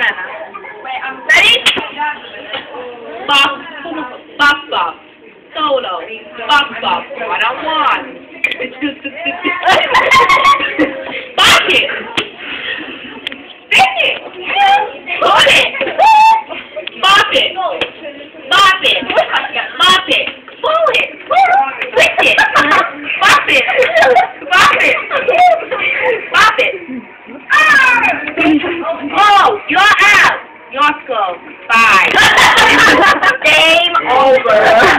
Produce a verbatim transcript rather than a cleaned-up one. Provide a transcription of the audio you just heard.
banana. Ready? Bop, bop, bop. Solo. Bop, bop. One on one. Bop it. Stick it. Pull it. Bop it. Bop it. Bop it. Pull it. Stick it. Bop it. Bop it. Bop it. Oh, you're out. Your school. Bye. Game over.